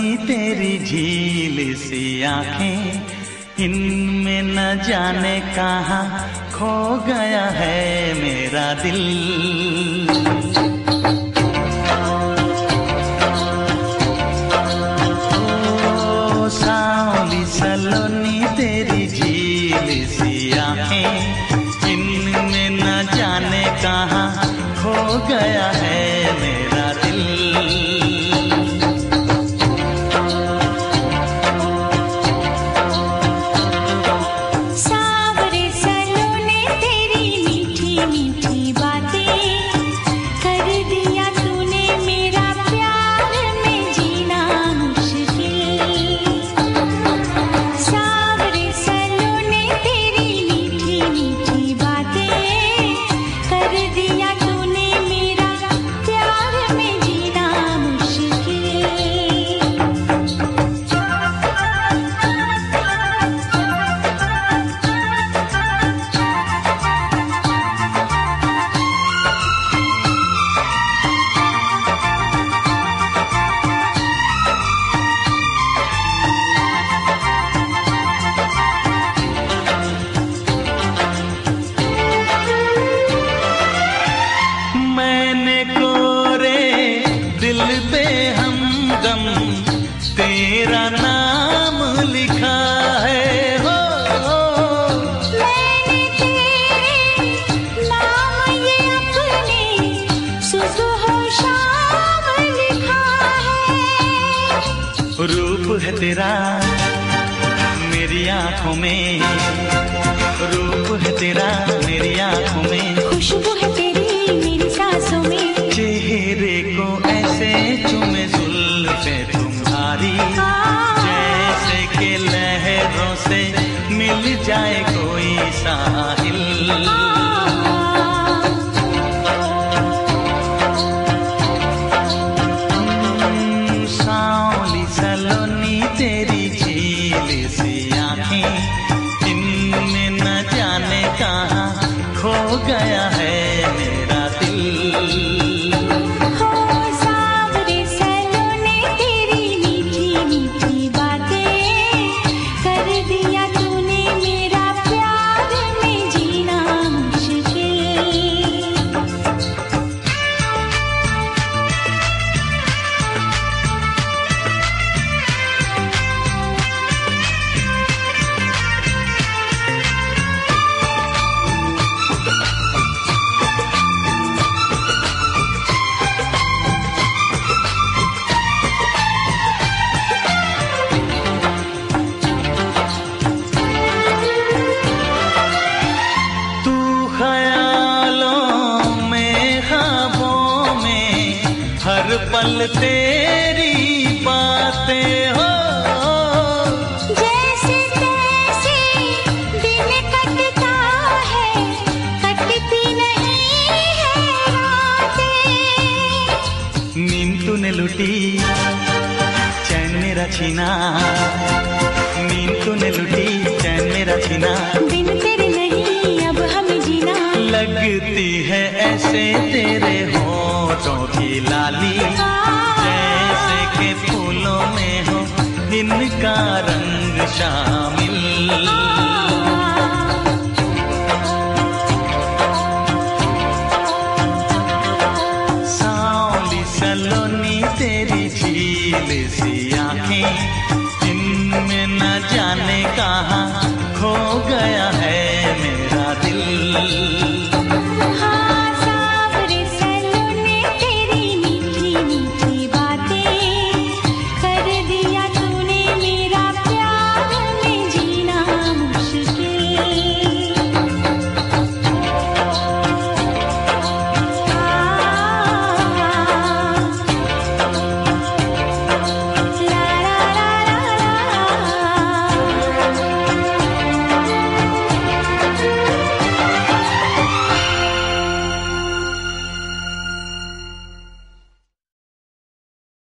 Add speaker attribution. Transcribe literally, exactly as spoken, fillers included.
Speaker 1: सलोनी तेरी झील सी आंखें, इनमें न जाने कहाँ खो गया है मेरा दिल। ओ सांवली सलोनी तेरी झील सी आंखें, इनमें न जाने कहाँ खो गया है मेरा दिल। दिल पे हमदम तेरा नाम लिखा है हो,
Speaker 2: मैंने तेरे नाम ये अपने सुबह शाम लिखा है।
Speaker 1: रूप है तेरा मेरी आँखों में, रूप है तेरा मेरी आँखों में,
Speaker 2: खुशबू है तेरी मेरी सांसों में,
Speaker 1: चेहरे को ऐसे चूमे जुल्फे तुम्हारी, जैसे के लहरों से मिल जाए कोई साहिल। सांवली सलोनी तेरी झील सी आंखें, इनमें न जाने कहाँ खो गया है मेरा दिल। हर पल तेरी बातें हो,
Speaker 2: जैसे तैसे दिन कटता है, कटती नहीं है रातें।
Speaker 1: नींद तूने लुटी चैन मेरा छीना, नींद तूने लुटी चैन मेरा छीना,
Speaker 2: बिन तेरे नहीं अब हमें जीना।
Speaker 1: लगती है ऐसे तेरे होठों की लाली, जैसे के फूलों में हो इनका रंग शामिल। सांवली सलोनी तेरी झील सी आंखें, इनमें न जाने कहाँ खो गया